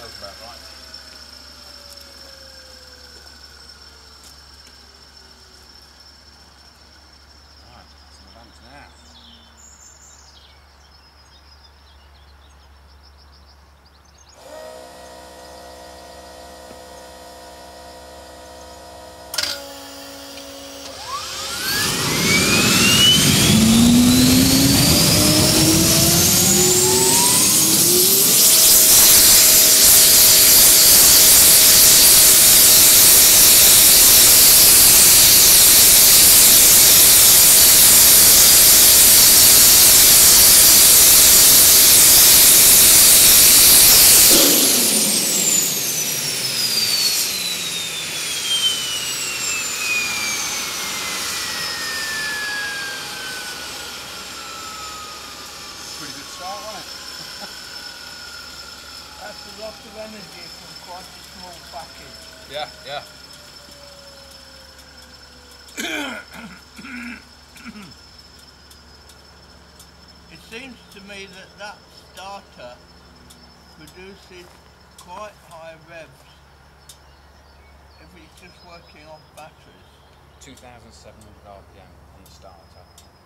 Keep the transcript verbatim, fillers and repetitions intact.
Smells about right. Right, that's in the lamps now. Pretty good start, wasn't it? That's a lot of energy from quite a small package. Yeah, yeah. It seems to me that that starter produces quite high revs if it's just working off batteries. two thousand seven hundred R P M on the starter.